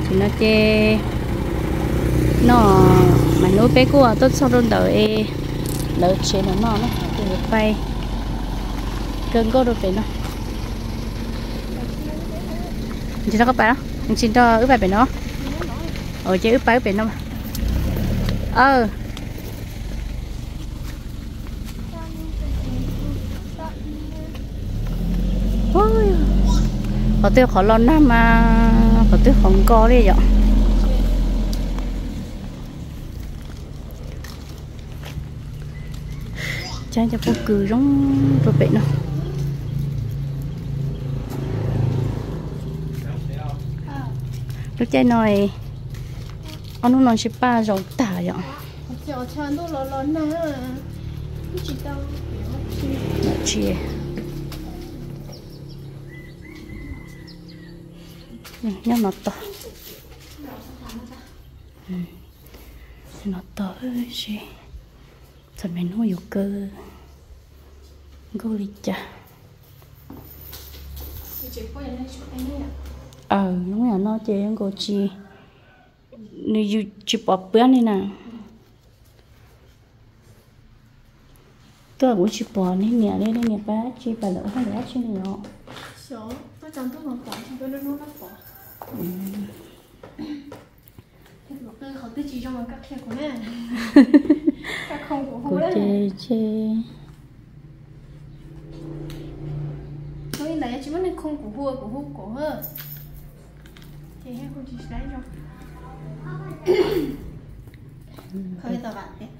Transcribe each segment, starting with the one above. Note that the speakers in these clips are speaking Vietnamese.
thì nó chê nó mà nuôi bé của tốt sau đó đợi chế nó từ bay cơn có được vậy nó chỉ nó có phải đó anh xin cho ướp bài nó chứ ướp bài nó mà ôi có tiêu khó lon năm mà có tiêu không có đi vậy cha cho cô cười giống rồi vậy nó lúc chơi nói ông nó chỉ ba rồng tả vậy chia nhưng nó to nó to gì thật mình nuôi cơ goli cha đúng là nó chơi ăn gò chi nếu chỉ bỏ bữa này nè tôi cũng chỉ bỏ nên nè ba chỉ bà lỡ hay là chỉ này nó tôi chẳng tôi còn bỏ thì tôi nó bỏ tôi không tôi chỉ cho mà các khe của mẹ các không của hú đấy tôi lấy chỉ vấn không của hú của hơn thì hay không chỉ lấy đâu hơi tao bạn đấy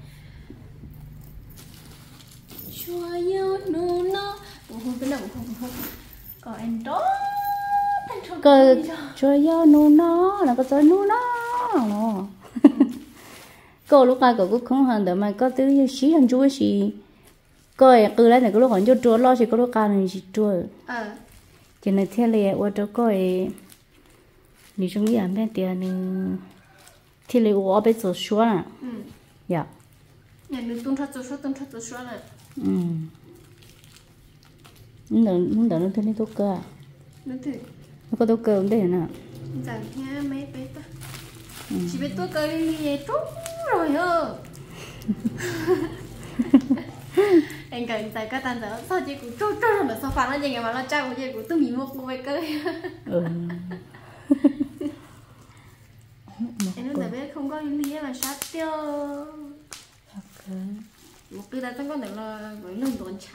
cho yêu nó hú cái nào không còn anh đó cơ cho yêu nó là có cho nó cô lúc này cô cũng không hơn được mà có thứ xí hơn chúa xí coi cứ lấy này có lúc còn cho chúa lo thì có lúc cao này chỉ chúa cho nên thế là ở chỗ coi你中意安排点呢？天里我被做说了，呀。 nhà nữ tung thật做说了。 Nó đỡ nó thế này tốt cơ à? Nó thế. Nó có tốt cơ không đấy nè? Dạ nghe mấy bé ta. Chỉ biết tốt cơ đi vậy trúng rồi hơ. Anh cần tại cái tan đó sao chị cũng trúng rồi mà sao phản nó gì mà nó trao của chị cũng tôi bị một cái cơ. Em nói bé không có lý mà sát tiêu. Một cái ta có thể là với lưng đồn chả.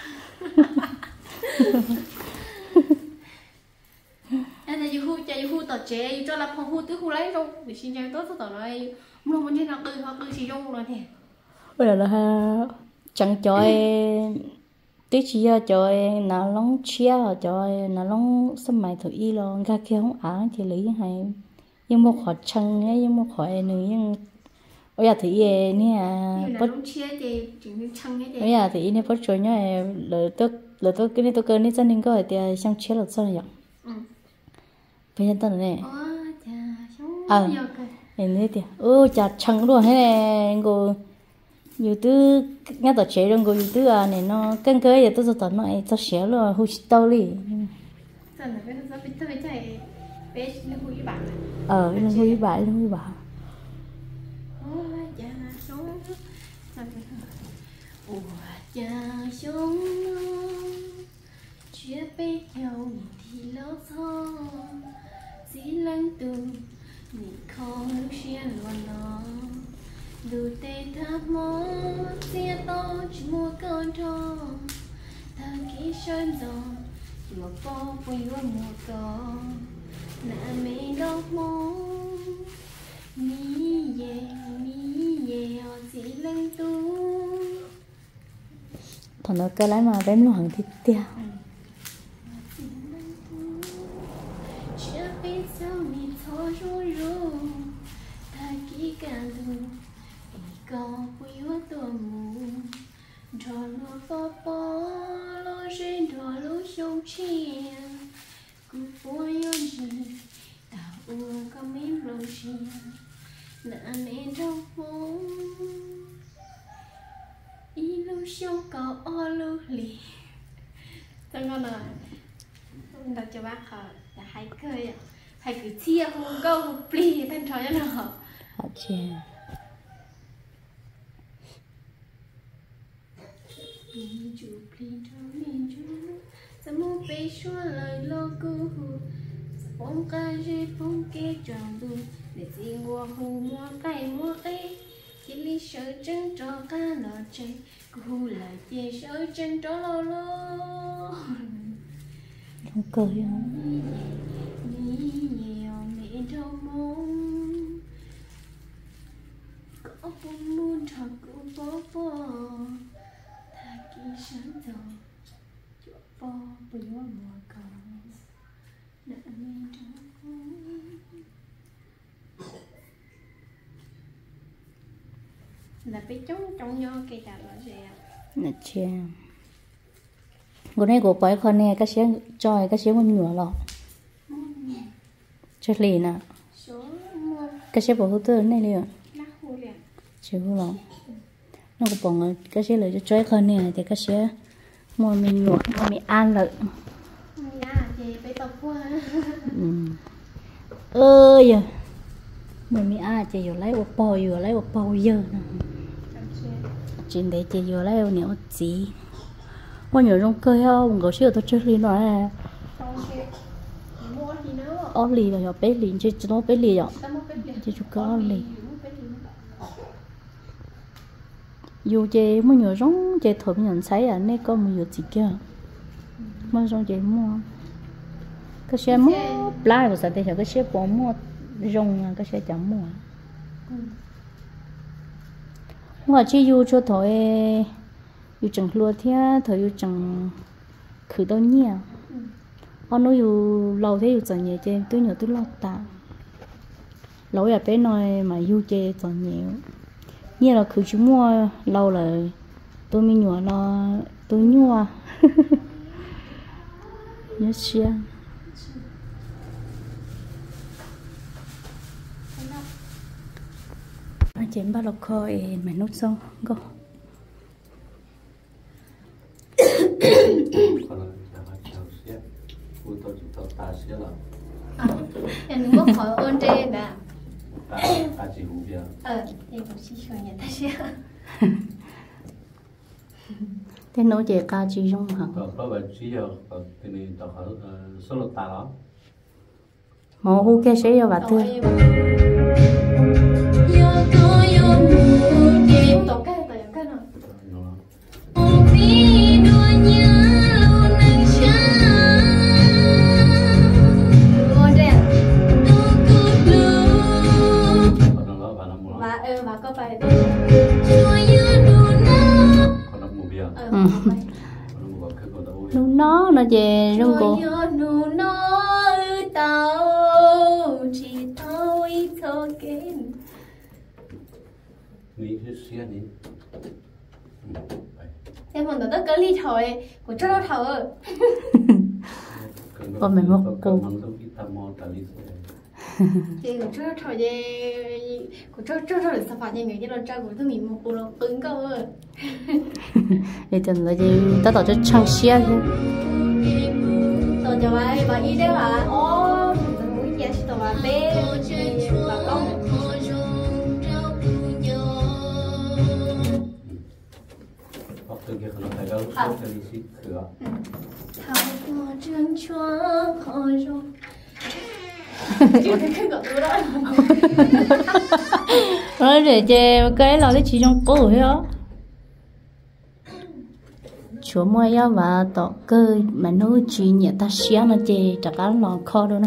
Em thấy hú chạy hú tỏ chế cho là phong hú tứ hú lấy trong để xin trang tốt tỏ nói muốn muốn như nào tự hoặc tự chỉ trong rồi thế. Bây giờ là chẳng cho tí chỉ cho nào lóng chia cho nào lóng sớm mai thử y lo ga kia không án thì lấy hay nhưng một khỏi chân ấy nhưng một khỏi nữa nhưng bây giờ thì nè bất chia thì chỉ như chân ấy bây giờ thì nè bất rồi nhá lỡ tôi cái này tôi cần nên cho nên có thể sang chia được sao vậy bây giờ tôi này em thấy thì chả chân luôn thế này cô nhiều thứ nghe tao chế rồi cô nhiều thứ này nó cân cơ vậy tôi sẽ tao nói tao xé luôn hút tao đi Dần là bây giờ chạy bé nó hút bạn nó hút bạn cha sống chia bé nhau thì lâu thôi chỉ lắng từ mình không xuyên vào nó đủ tê tháp mó chia to chỉ mua con thơ ta kỹ sơn giòn chỉ một phố vui một con nà mê đâu mó mi ye họ chỉ lắng tu thằng nó cơ lái mà bém nó hàng thịt tiêu Illusion có oluli cho con là đặt cho bác là hay cười hay cứ chia không câu không pli thanh trò cho nó họ chè chú pli cho mình chú sẽ mua bé xóa lời lo cứ phong ca dê phong kê tròn luôn để gì mua hù mua cây chỉ lý sợ chân trò ca lọ chơi hù lại chê sợ chân trò lo lo không cười không nhiều mẹ đâu mong có buồn muốn thật cũng bỏ thà kỳ sáng giờ chỗ bỏ bởi mùa cầu đã mẹ trong là bị trong nho cây cà rốt gì à nè chè cái này của bói con nè cái xe trôi cái xe con nhựa lọ chơi lì nè cái xe bỏ hút tư này liền chịu lọ nó có bỏng cái xe lấy cho chơi con nè thì cái xe mua mình nhựa mua mình ăn lợi ơi mình ăn chỉ vừa lấy một bò giờ nè chuyện đấy chỉ vừa lấy nhiều gì bao nhiêu trong cây không có chuyện tôi chơi liền nói là ó lì là bé lì chứ nó bé lì rồi chứ chú có lì dù chơi bao nhiêu giống chơi thổi nhận thấy à nên có bao nhiêu gì kia bao giống chơi mua cái xe mua lại rồi sao thì cái xe bỏ mua rong cái xe chẳng mua mà chỉ dù cho thổi dù chẳng lúa thế thời dù chẳng khử đâu nhỉ ông nói dù lâu thế dù chẳng nhẹ chơi tôi nhớ tôi lo ta lâu ở bên này mà dù chơi chẳng nhiều như là khử chú mua lâu là tôi mới nhớ nó tôi nhua nhớ chưa anh chém ba lọc khơi mày nút xong go em muốn hỏi ôn trên đã ta chỉ hú bia em cũng chỉ cho nhận ta sẽ thế nói về ca chi trong hả có vậy chỉ giờ cái này tao hỏi số lượng ta đó mà hú kia sẽ vào thưa và có phải nó về trong cổ em còn tất cả ly thổi của cho nó thở còn mình một câu thì của cho nó thở về của cho để sao phải như là cho của tôi mình một bộ lo cứng câu ơi để từng là gì ta tạo cho trang xe chứ tôi cho bà ý đấy là ô mũi giá chỉ tao bé bà con thao qua chân chúa khó rồi chưa thấy cái gọi tôi đó nói để chơi cái là cái chỉ trong cổ thôi á chúa mua ya và tọ cơ mà nó chỉ nhẹ ta xé nó chơi chả cá lò kho đâu nè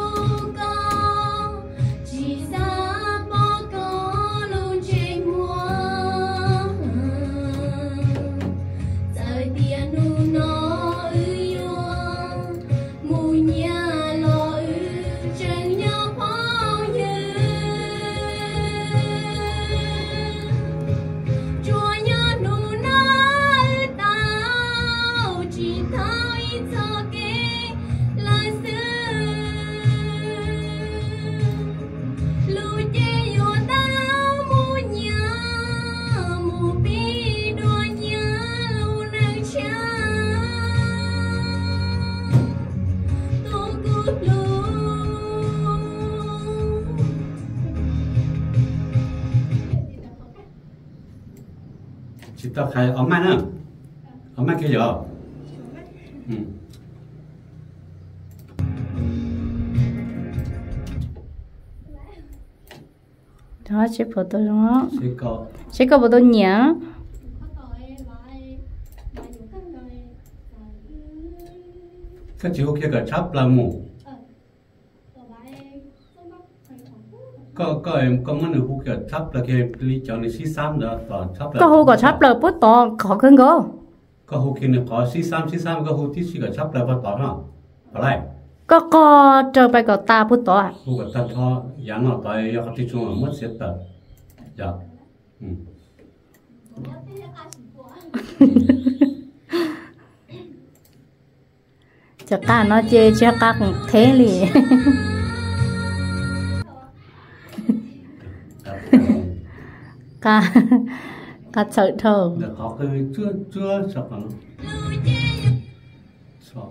chỉ ra bao có lâu trên mùa chỉ tao khai ống mai nữa ống mai kia rồi đó chế phở tôi đó sẽ có phở tôi nhớ cái chiếu kia cả chắp là mù có em có món nữa hú kia chắp là kia lý cho nên xí xám đó toàn chắp là có hú có chắp là bút to khó khăn go có hú kia nó có xí xám có hú tí xí cả chắp là bắt tỏ nó phải lại có chờ bài có ta bút to à hú cả ta cho giá nó tại do cái chung là mất xét tờ dạ chắc cả nó chơi chắc cả cũng thế liền cả sợ thở được họ cái chưa sắp nó sao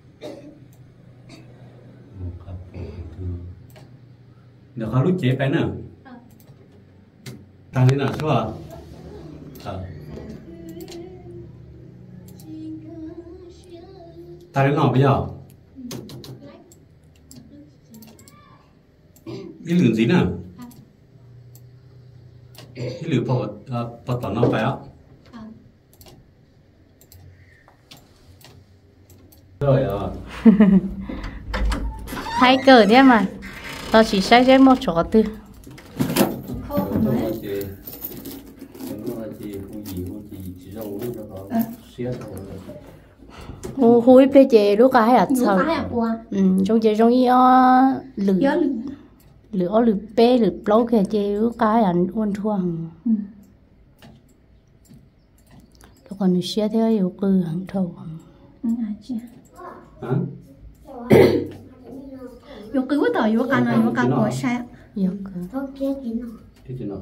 được họ lúc chế phải nữa ta thế nào sao ta đến nào bây giờ cái lửa gì nữa cái lửa bỏ tỏ nó phải á rồi hai cờ đấy mà tao chỉ sai cái một chỗ tư hối bây giờ lúc cái à sao trong giờ trong ý lửa bé lửa lâu cái giờ lúc cái à uốn thuồng lúc còn xe theo yêu cư hàng thầu yêu cư với tỏi yêu cà yêu cà của xe yêu cư cái gì nó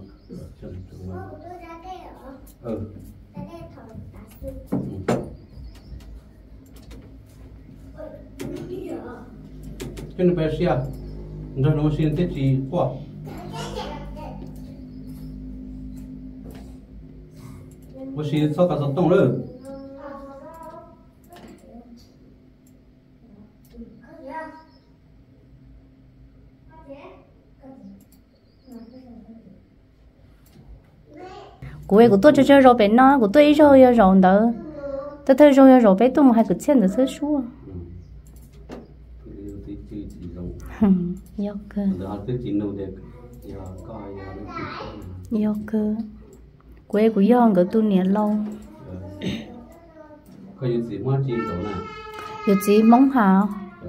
cái này phải xia rồi nó xin tết gì quá我是早干早动了。 của tôi chơi rồi bé nó của tôi rồi rồi đó tôi thấy rồi bé tôi mà hai cái chuyện được sớm xua yêu cơ yêu cơ quê của yon của tôi nè lâu có gì mà chỉ rồi nè yêu gì mong hào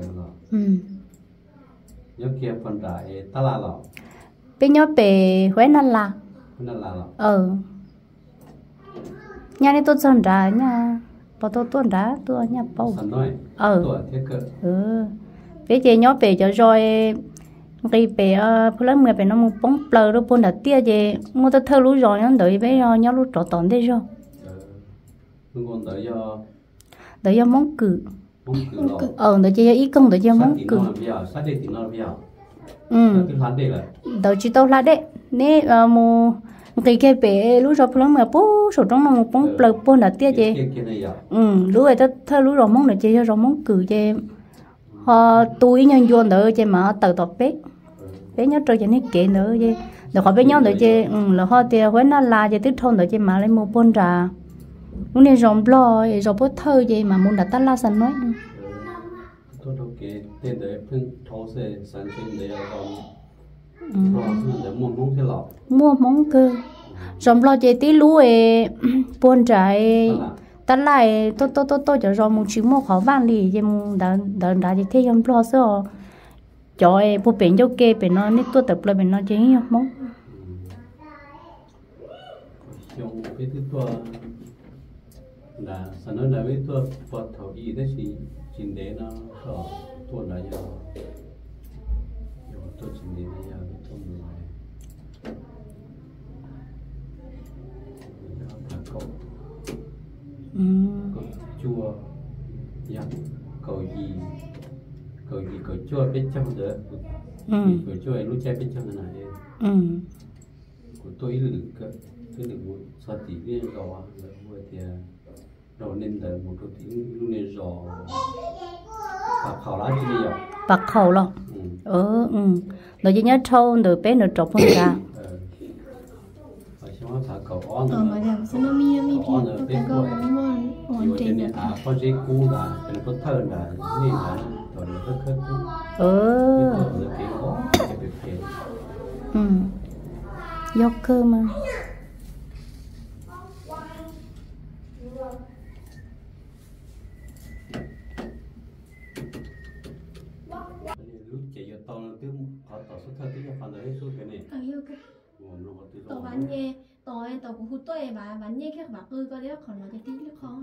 nhớ kia phần đại ta là lọ bé nhớ bé huế năn là nhà này tôi chọn ra nha bảo tôi tuần ra tôi nhà bao bé chị nhớ bé cho rồi cái bé phụ nữ người bé nó một bóng bờ rồi buồn đặt tia gì mua tôi thơ lúa rồi nó đợi bé nhớ lúa trọ tòn đấy rồi đợi do món cử đợi chị ý công đợi cho món cử đợi chị tao là đấy nè mua cái bé lúa rồi phụ nữ người bố số trong nó một bóng bờ buồn đặt tia gì lúa người ta thơ lúa rồi món đợi chị rồi món cử gì họ túi nhân vô nữa chứ mà tự tập bé nhớ chơi cho nên kệ nữa chứ được họ bé nhớ nữa chứ là họ thì với nó là chứ tiếp thôn nữa chứ mà lấy mua bôn ra muốn đi rồng lo rồi bớt thơ gì mà muốn đặt tát la sẵn nói tôi đâu kệ tên đấy phân thấu sẽ sản sinh để mua món cơ rồng lo chứ tí lúa bôn trái ta lại tôi cho rồi một chuyến một khó van lì chứ đã thế em lo sợ cho bộ bệnh cho kê bệnh nó nít tôi tập lại bệnh nó chứ không mong dùng cái thứ tôi là sản xuất là cái tôi vật thầu y đấy chỉ để nó ở tuần là giờ tôi chỉ để nó giờ cái tuần này chua dạ cầu gì cầu chua bên trong nữa cầu chua lúc chơi bên trong này của tôi lử cơ cái được một sao tí cái giò rồi thì rồi nên là một cái tiếng lúc này giò bạc khảo lá chỉ nhiều bạc khẩu lo rồi chỉ nhớ thâu rồi bé nó trộn phong ra phải xong bạc khẩu on mà làm sao nó mi thì có cái câu mà rồi trên này có giấy cũ là cái có thơ làนี่là rồi nó rất khớp rồi cái có cái cái dốc cơ mà lúc chạy vô tàu nó tiếng họ tàu số thơ tiếng họ nói số cái này yêu cái tàu bán nhẹ tàu của hút tôi bán nhẹ các bạn ơi có đấy còn nó cái tí nữa khó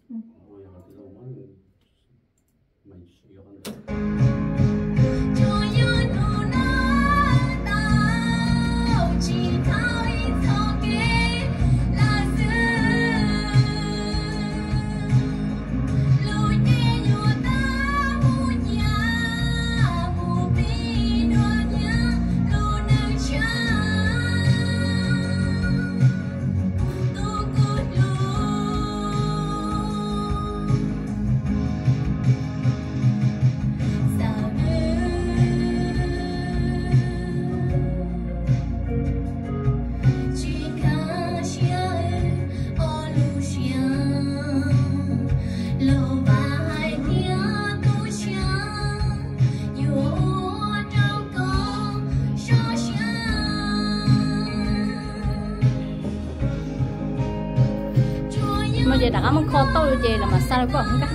giờ đã ăn kho tàu rồi là mà sao có không cả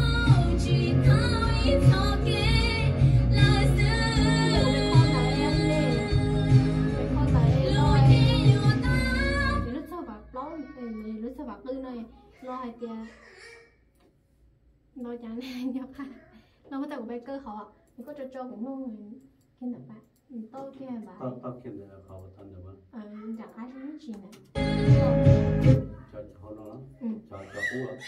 nó chẳng này nhau khác nó có thể của bài cơ họ có cho cũng nô người khi nào bạn tôi kia bà tao kia là họ thân được không chẳng ai cũng chỉ này cho họ nó cho cũ rồi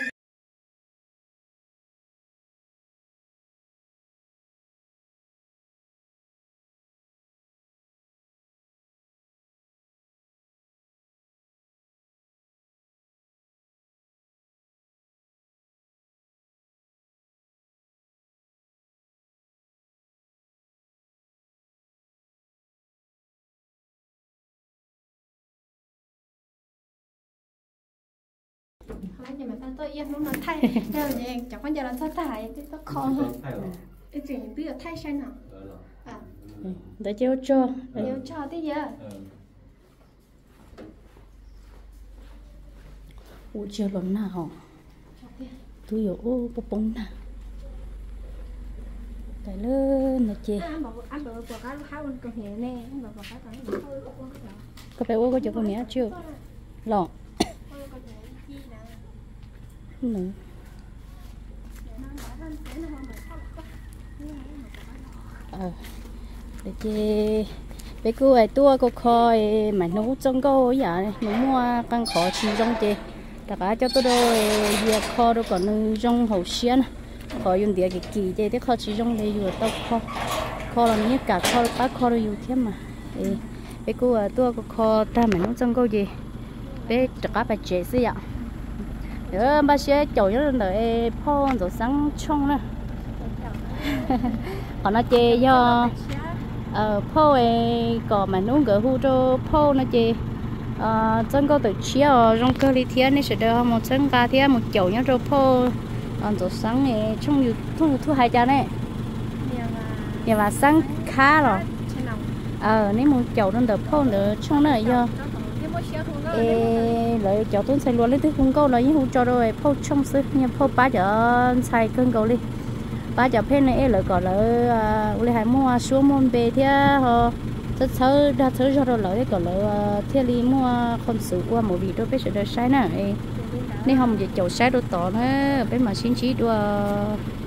lấy cho mẹ ta tôi yên lúc nó thay theo vậy chẳng quan giờ là sao thay cái tóc kho cái chuyện bây giờ thay sao nào để cho tí giờ ủa chưa lần nào tôi hiểu ô bông nào cái lớn là chị anh bảo cái háo con cái hè nè anh bảo cái có phải ô có chỗ con mẹ chưa lọ nữa để chị bé cô ấy tua cô coi mà nấu trong cô ấy vậy nấu mua căn khó chi trong chị tất cả cho tôi đôi giờ kho đâu còn trong hậu xiên khó dùng địa cái kỳ chị thế kho chi trong đây vừa tao kho là nhất cả kho bác kho đâu dùng thêm mà bé cô ấy tua cô kho ta mà nấu trong cô gì bé tất cả bà chị xí ạ bà sẽ chổi nó đợi phô rồi sáng trong nè còn nó chê do phô ấy có mà nấu gỡ hu cho phô nó chê chân có từ chia trong cơ lý thiên này sẽ được một chân cá thiên một chổi nhá cho phô rồi sáng này trong thu hai cha này nhà bà sáng khá rồi nếu một chổi nó đỡ phô nữa trong này do lợi cháu tôi xài luôn lấy thứ không câu là những cho rồi phô trong xứ nhưng phô bá giờ xài cơn cầu đi bá giờ phen này lợi còn lợi lấy hai mua xuống môn về thì họ rất sớm đã sớm cho rồi lợi còn lợi thì đi mua con sữa qua một vị đôi bé sẽ được sai nè nên không giờ cháu sai đôi tỏ nữa bé mà xin chỉ đua